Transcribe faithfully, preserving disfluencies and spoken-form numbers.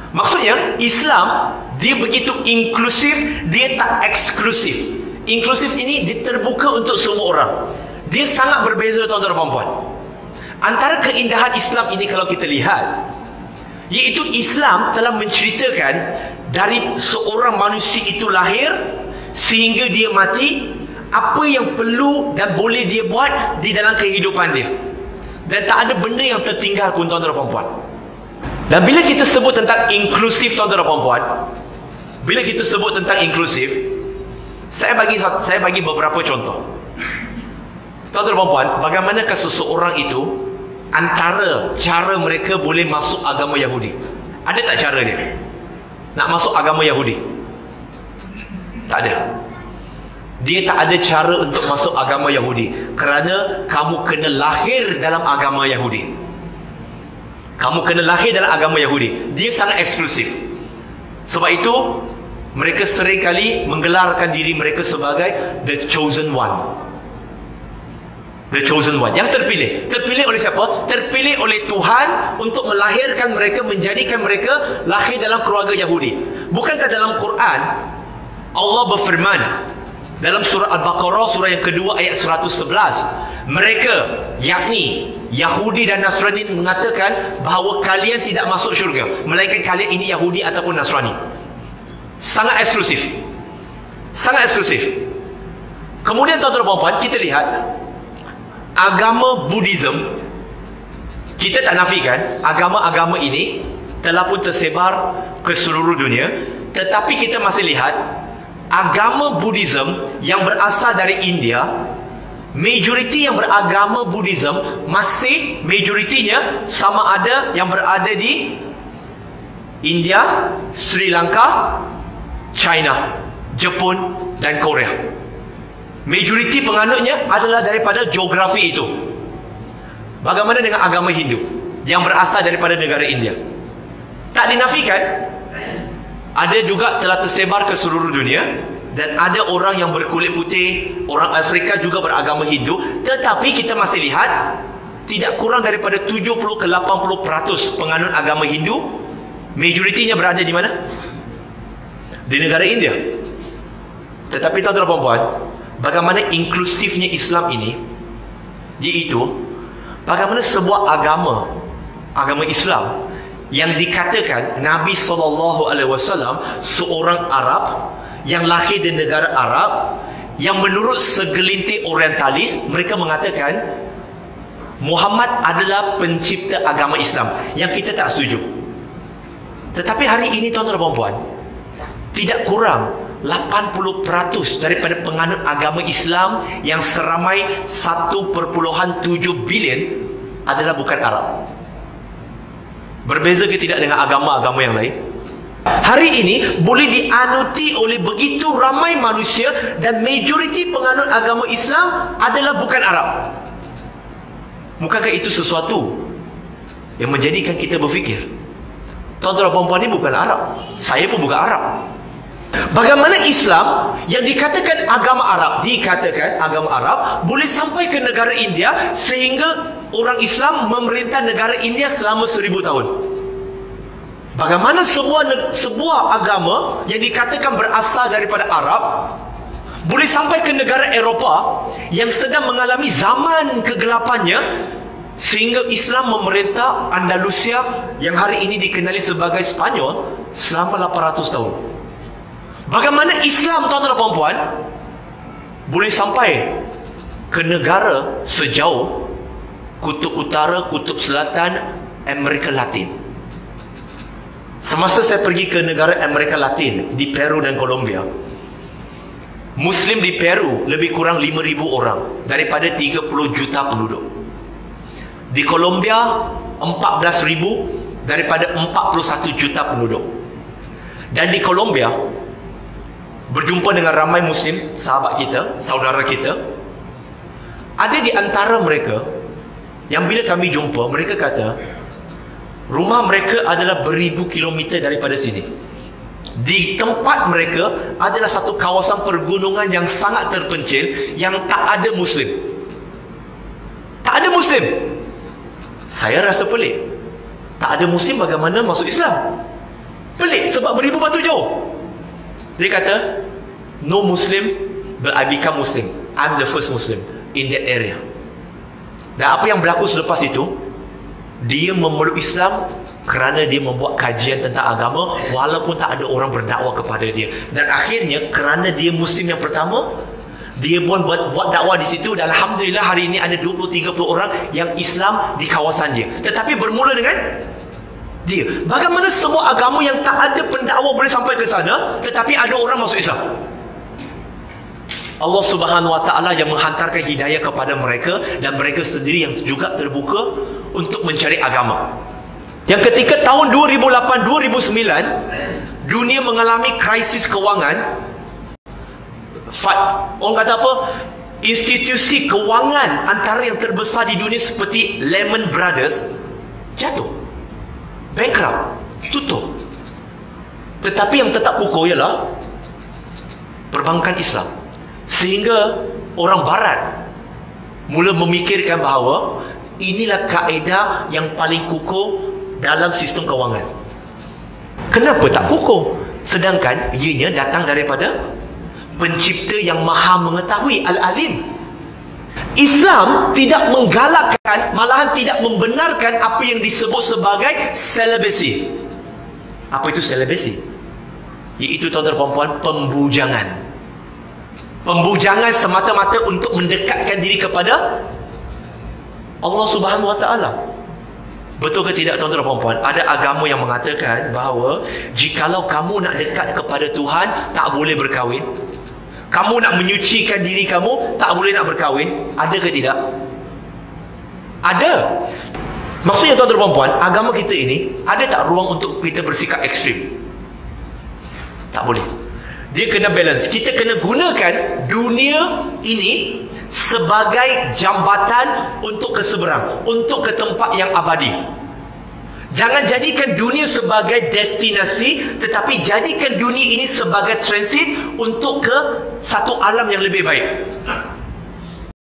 Maksudnya Islam dia begitu inklusif, dia tak eksklusif. Inklusif ini dia terbuka untuk semua orang. Dia sangat berbeza, tuan-tuan dan puan-puan. Antara keindahan Islam ini kalau kita lihat, iaitu Islam telah menceritakan dari seorang manusia itu lahir sehingga dia mati, apa yang perlu dan boleh dia buat di dalam kehidupan dia. Dan tak ada benda yang tertinggal pun, tuan-tuan dan puan-puan. Dan bila kita sebut tentang inklusif, tuan-tuan dan puan-puan, bila kita sebut tentang inklusif, saya bagi saya bagi beberapa contoh. Tuan-tuan dan puan-puan, bagaimanakah seseorang itu antara cara mereka boleh masuk agama Yahudi? Ada tak cara dia nak masuk agama Yahudi? Tak ada. Dia tak ada cara untuk masuk agama Yahudi, kerana kamu kena lahir dalam agama Yahudi. Kamu kena lahir dalam agama Yahudi. Dia sangat eksklusif. Sebab itu mereka seringkali menggelarkan diri mereka sebagai the chosen one. The chosen one, yang terpilih. Terpilih oleh siapa? Terpilih oleh Tuhan untuk melahirkan mereka, menjadikan mereka lahir dalam keluarga Yahudi. Bukankah dalam Quran Allah berfirman dalam surah Al-Baqarah, surah yang kedua ayat seratus sebelas, mereka, yakni Yahudi dan Nasrani, mengatakan bahawa kalian tidak masuk syurga melainkan kalian ini Yahudi ataupun Nasrani. Sangat eksklusif. Sangat eksklusif. Kemudian tuan-tuan dan puan-puan, kita lihat agama Buddhism. Kita tak nafikan agama-agama ini telah pun tersebar ke seluruh dunia, tetapi kita masih lihat agama Buddhism yang berasal dari India, majoriti yang beragama Buddhism masih majoritinya sama ada yang berada di India, Sri Lanka, China, Jepun dan Korea. Majoriti penganutnya adalah daripada geografi itu. Bagaimana dengan agama Hindu yang berasal daripada negara India? Tak dinafikan, ada juga telah tersebar ke seluruh dunia. Dan ada orang yang berkulit putih, orang Afrika juga beragama Hindu. Tetapi kita masih lihat tidak kurang daripada tujuh puluh ke lapan puluh peratus penganut agama Hindu, majoritinya berada di mana? Di negara India. Tetapi tuan-tuan dan puan-puan, bagaimana inklusifnya Islam ini, iaitu bagaimana sebuah agama, agama Islam yang dikatakan Nabi sallallahu alaihi wasallam seorang Arab yang lahir di negara Arab, yang menurut segelintir orientalis mereka mengatakan Muhammad adalah pencipta agama Islam, yang kita tak setuju. Tetapi hari ini tuan-tuan dan puan-puan, tidak kurang lapan puluh peratus daripada penganut agama Islam yang seramai satu perpuluhan tujuh bilion adalah bukan Arab. Berbeza ke tidak dengan agama-agama yang lain? Hari ini boleh dianuti oleh begitu ramai manusia dan majoriti penganut agama Islam adalah bukan Arab. Bukankah itu sesuatu yang menjadikan kita berfikir, tuan-tuan dan puan-puan ini bukan Arab, saya pun bukan Arab. Bagaimana Islam yang dikatakan agama Arab, dikatakan agama Arab, boleh sampai ke negara India sehingga orang Islam memerintah negara India selama seribu tahun? Bagaimana sebuah sebuah agama yang dikatakan berasal daripada Arab boleh sampai ke negara Eropah yang sedang mengalami zaman kegelapannya sehingga Islam memerintah Andalusia yang hari ini dikenali sebagai Spanyol selama lapan ratus tahun? Bagaimana Islam, tuan-tuan dan puan-puan, boleh sampai ke negara sejauh kutub utara, kutub selatan Amerika Latin? Semasa saya pergi ke negara Amerika Latin, di Peru dan Colombia, Muslim di Peru lebih kurang lima ribu orang daripada tiga puluh juta penduduk. Di Colombia empat belas ribu daripada empat puluh satu juta penduduk. Dan di Colombia berjumpa dengan ramai Muslim, sahabat kita, saudara kita. Ada di antara mereka yang bila kami jumpa, mereka kata rumah mereka adalah beribu kilometer daripada sini. Di tempat mereka adalah satu kawasan pergunungan yang sangat terpencil, yang tak ada Muslim. Tak ada Muslim. Saya rasa pelik. Tak ada Muslim bagaimana masuk Islam? Pelik sebab beribu batu jauh. Dia kata, no Muslim, but I become Muslim. I'm the first Muslim in that area. Dan apa yang berlaku selepas itu, dia memeluk Islam kerana dia membuat kajian tentang agama walaupun tak ada orang berdakwah kepada dia. Dan akhirnya kerana dia Muslim yang pertama, dia pun buat, buat dakwah di situ. Dan Alhamdulillah hari ini ada dua puluh tiga puluh orang yang Islam di kawasan dia. Tetapi bermula dengan dia. Bagaimana semua agama yang tak ada pendakwa boleh sampai ke sana, tetapi ada orang masuk Islam? Allah Subhanahu Wa Taala yang menghantarkan hidayah kepada mereka, dan mereka sendiri yang juga terbuka untuk mencari agama. Yang ketika tahun dua ribu lapan dua ribu sembilan dunia mengalami krisis kewangan, orang kata apa, institusi kewangan antara yang terbesar di dunia seperti Lehman Brothers jatuh, bankrupt, tutup. Tetapi yang tetap kukuh ialah perbankan Islam. Sehingga orang barat mula memikirkan bahawa inilah kaedah yang paling kukuh dalam sistem kewangan. Kenapa tak kukuh? Sedangkan ianya datang daripada pencipta yang maha mengetahui, Al-Alim. Islam tidak menggalakkan, malahan tidak membenarkan apa yang disebut sebagai celibacy. Apa itu celibacy? Iaitu tuan-tuan dan puan, pembujangan. Pembujangan semata-mata untuk mendekatkan diri kepada Allah Subhanahu Wa Taala. Betul ke tidak tuan-tuan dan puan? Ada agama yang mengatakan bahawa jikalau kamu nak dekat kepada Tuhan, tak boleh berkahwin. Kamu nak menyucikan diri kamu, tak boleh nak berkahwin. Ada ke tidak? Ada. Maksudnya tuan-tuan dan puan, agama kita ini ada tak ruang untuk kita bersikap ekstrim? Tak boleh. Dia kena balance. Kita kena gunakan dunia ini sebagai jambatan untuk ke seberang, untuk ke tempat yang abadi. Jangan jadikan dunia sebagai destinasi, tetapi jadikan dunia ini sebagai transit untuk ke satu alam yang lebih baik.